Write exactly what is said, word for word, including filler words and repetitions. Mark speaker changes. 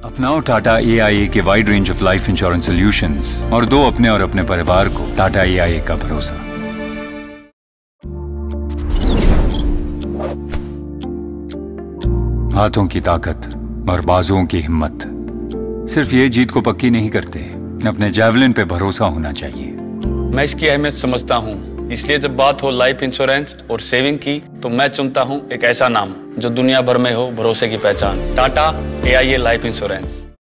Speaker 1: अपनाओ Tata A I A के wide range of life insurance solutions और दो अपने और अपने परिवार को टाटा ए आई ए का भरोसा। हाथों की ताकत और बाजुओं की हिम्मत सिर्फ ये जीत को पक्की नहीं करते, अपने जैवलिन पे भरोसा होना चाहिए।
Speaker 2: मैं इसकी अहमियत समझता हूँ, इसलिए जब बात हो लाइफ इंश्योरेंस और सेविंग की तो मैं चुनता हूँ एक ऐसा नाम जो दुनिया भर में हो भरोसे की पहचान, Tata A I A life insurance.